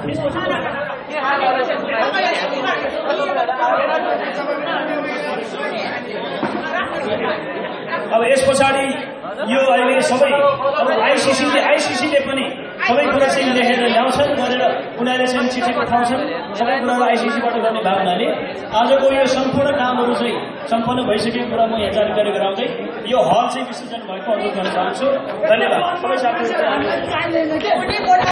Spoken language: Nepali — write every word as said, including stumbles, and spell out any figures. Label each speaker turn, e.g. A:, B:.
A: अब यस पछाडि यो अहिले सबै अब आइसिसीले आइसिसीले पनि सबै कुरा चाहिँ लेखेर ल्याउँछन् गरेर उनीहरूले चाहिँ चिठी पठाउँछन् सबै कुराहरू आइसिसीबाट गर्ने भएको हुनाले आजको यो सम्पूर्ण कामहरू चाहिँ सम्पन्न भइसकेको कुरा म यहाँ जानकारी गराउँदै यो हल चाहिँ विसर्जन भएको अनुरोध गर्न चाहन्छु। धन्यवाद सबै साथीहरू।